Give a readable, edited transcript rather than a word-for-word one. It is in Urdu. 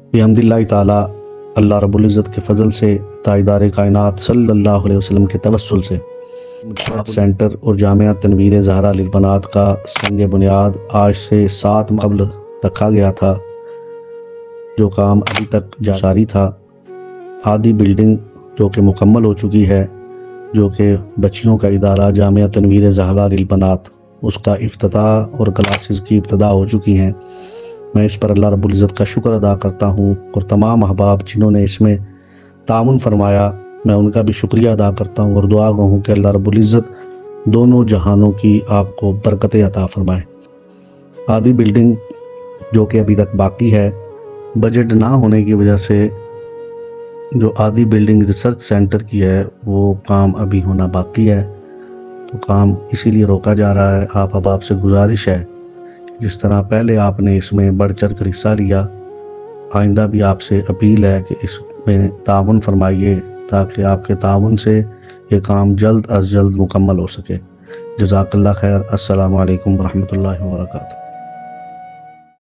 بحمداللہ تعالی اللہ رب العزت کے فضل سے تاجدار کائنات صلی اللہ علیہ وسلم کے توسل سے سینٹر اور جامعہ تنویر زہرا للبنات کا سنگ بنیاد آج سے 7 ماہ قبل رکھا گیا تھا، جو کام ابھی تک جاری تھا۔ آدھی بلڈنگ جو کہ مکمل ہو چکی ہے، جو کہ بچیوں کا ادارہ جامعہ تنویر زہرا للبنات، اس کا افتتاح اور کلاسز کی ابتدا ہو چکی ہیں۔ میں اس پر اللہ رب العزت کا شکر ادا کرتا ہوں، اور تمام احباب جنہوں نے اس میں تعاون فرمایا، میں ان کا بھی شکریہ ادا کرتا ہوں، اور دعا گو ہوں کہ اللہ رب العزت دونوں جہانوں کی آپ کو برکتیں عطا فرمائے۔ آدھی بلڈنگ جو کہ ابھی تک باقی ہے، بجٹ نہ ہونے کی وجہ سے جو آدھی بلڈنگ ریسرچ سینٹر کی ہے وہ کام ابھی ہونا باقی ہے، تو کام اسی لیے روکا جا رہا ہے۔ آپ احباب سے گزارش ہے کہ جس طرح پہلے آپ نے اس میں بڑھ چڑھ کر حصہ لیا، آئندہ بھی آپ سے اپیل ہے کہ اس میں تعاون فرمائیے، تاکہ آپ کے تعاون سے یہ کام جلد از جلد مکمل ہو سکے۔ جزاک اللہ خیر۔ السلام علیکم ورحمۃ اللہ وبرکاتہ۔